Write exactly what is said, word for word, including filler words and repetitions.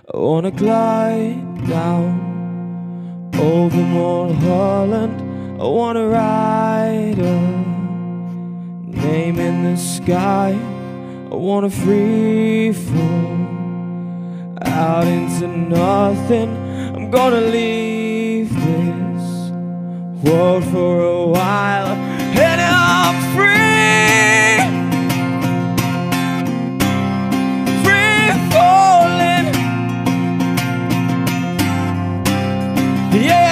I wanna glide down over Mulholland. I wanna ride a name in the sky. I wanna free fall out into nothing. I'm gonna leave this world for a while, and I'm free, free falling. Yeah.